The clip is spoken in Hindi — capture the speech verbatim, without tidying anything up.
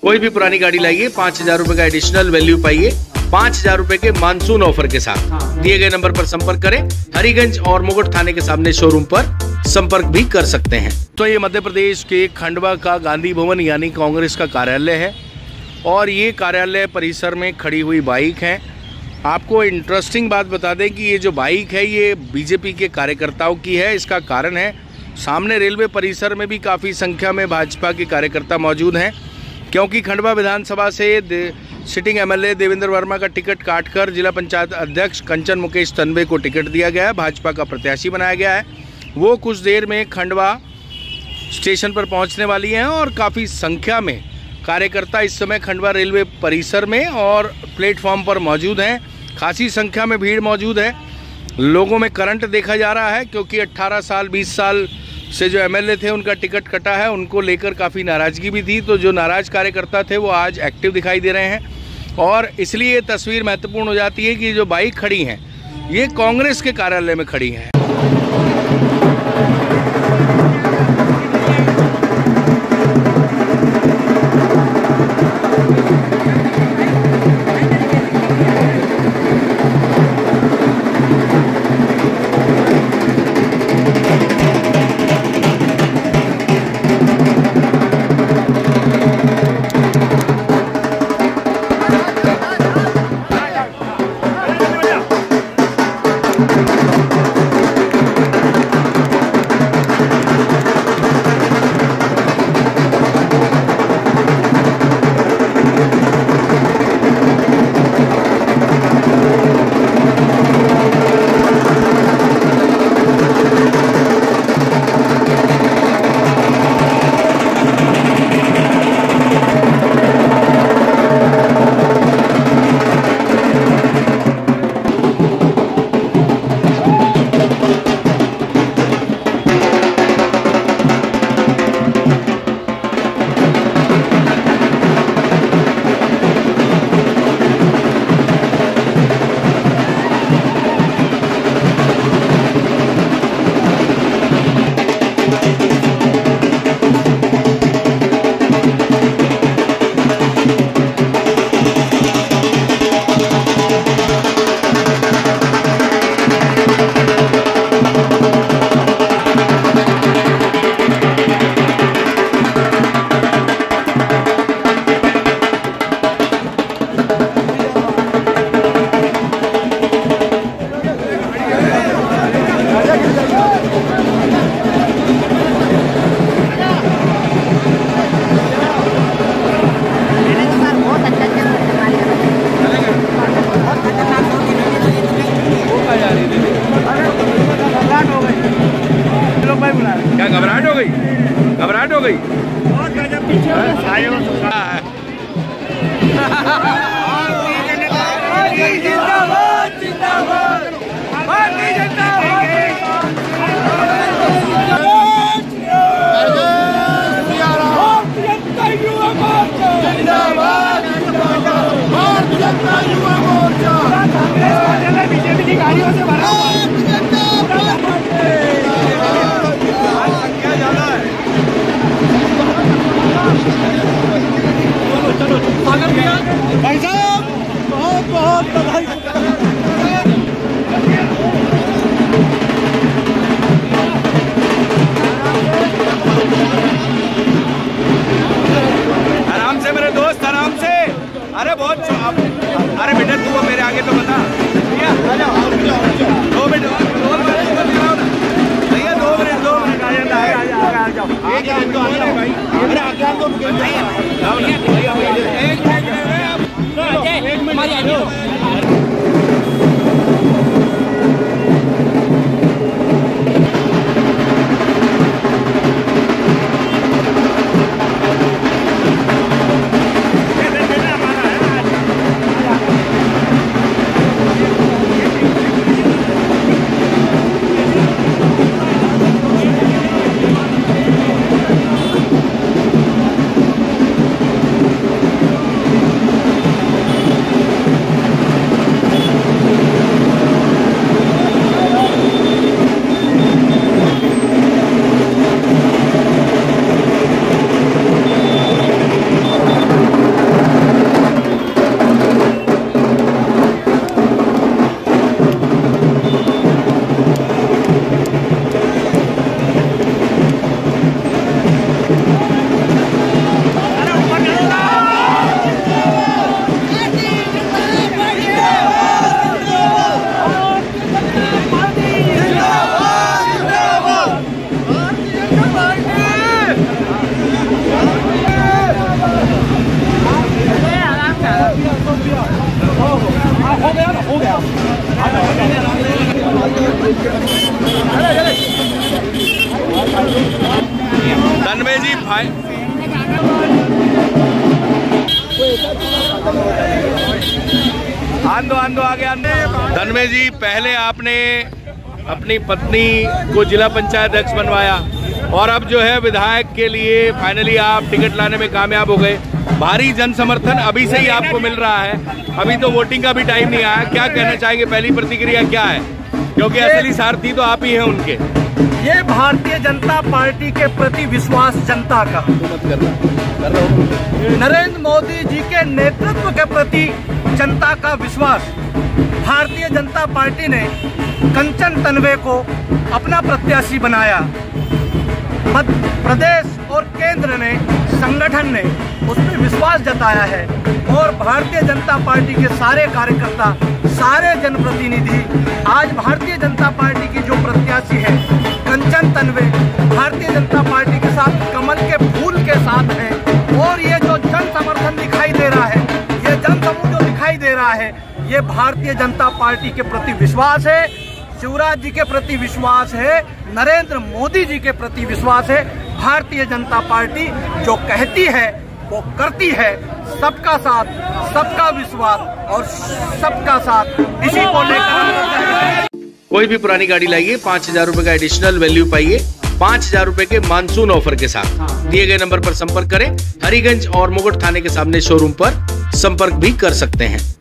कोई भी पुरानी गाड़ी लाइए, पाँच हजार रुपए का एडिशनल वैल्यू पाइए पाँच हजार रुपए के मानसून ऑफर के साथ। दिए गए नंबर पर संपर्क करें। हरिगंज और मुगट थाने के सामने शोरूम पर संपर्क भी कर सकते हैं। तो ये मध्य प्रदेश के खंडवा का गांधी भवन यानी कांग्रेस का कार्यालय है और ये कार्यालय परिसर में खड़ी हुई बाइक है। आपको इंटरेस्टिंग बात बता दें कि ये जो बाइक है ये बीजेपी के कार्यकर्ताओं की है। इसका कारण है सामने रेलवे परिसर में भी काफ़ी संख्या में भाजपा के कार्यकर्ता मौजूद हैं, क्योंकि खंडवा विधानसभा से सिटिंग एमएलए देवेंद्र वर्मा का टिकट काटकर जिला पंचायत अध्यक्ष कंचन मुकेश तन्वे को टिकट दिया गया है, भाजपा का प्रत्याशी बनाया गया है। वो कुछ देर में खंडवा स्टेशन पर पहुंचने वाली हैं और काफ़ी संख्या में कार्यकर्ता इस समय खंडवा रेलवे परिसर में और प्लेटफॉर्म पर मौजूद हैं। खासी संख्या में भीड़ मौजूद है। लोगों में करंट देखा जा रहा है, क्योंकि अट्ठारह साल बीस साल से जो एमएलए थे उनका टिकट कटा है, उनको लेकर काफ़ी नाराज़गी भी थी। तो जो नाराज़ कार्यकर्ता थे वो आज एक्टिव दिखाई दे रहे हैं और इसलिए ये तस्वीर महत्वपूर्ण हो जाती है कि जो बाइक खड़ी हैं ये कांग्रेस के कार्यालय में खड़ी हैं। क्या घबराहट हो गई? घबराहट हो गई? बीजेपी की गाड़ियों से भरा भाई साहब बहुत बहुत बधाई। आराम से मेरे दोस्त, आराम से। अरे बहुत अरे बेटा तू मेरे आगे तो बता दो मिनट भैया, दो मिनट दो मिनट आ जाता है। आ जाओ भाई, अरे आगे दो एक मिनट। आंदो आंदो आगे आंदो। धनवे जी, पहले आपने अपनी पत्नी को जिला पंचायत अध्यक्ष बनवाया और अब जो है विधायक के लिए फाइनली आप टिकट लाने में कामयाब हो गए। भारी जन समर्थन अभी से ही आपको मिल रहा है, अभी तो वोटिंग का भी टाइम नहीं आया। क्या कहना चाहेंगे, पहली प्रतिक्रिया क्या है, क्योंकि असली सारथी तो आप ही हैं उनके। ये भारतीय जनता पार्टी के प्रति विश्वास जनता का, नरेंद्र मोदी जी के नेतृत्व के प्रति जनता का विश्वास। भारतीय जनता पार्टी ने कंचन तन्वे को अपना प्रत्याशी बनाया। मध्य प्रदेश और केंद्र ने, संगठन ने उस पर विश्वास जताया है और भारतीय जनता पार्टी के सारे कार्यकर्ता, सारे जनप्रतिनिधि आज भारतीय जनता पार्टी की जो प्रत्याशी है कंचन तन्वे, भारतीय जनता पार्टी के साथ कमल के फूल के साथ है। और ये जो जन समर्थन दिखाई दे रहा है, ये जन समूह जो दिखाई दे रहा है, ये भारतीय जनता पार्टी के प्रति विश्वास है, शिवराज जी के प्रति विश्वास है, नरेंद्र मोदी जी के प्रति विश्वास है। भारतीय जनता पार्टी जो कहती है वो करती है। सबका साथ, सबका विश्वास और सबका साथ, इसी को लेकर कोई भी पुरानी गाड़ी लाइए, पाँच हजार रूपए का एडिशनल वैल्यू पाइए पाँच हजार रूपए के मानसून ऑफर के साथ। दिए गए नंबर पर संपर्क करें। हरिगंज और मुगट थाने के सामने शोरूम पर संपर्क भी कर सकते हैं।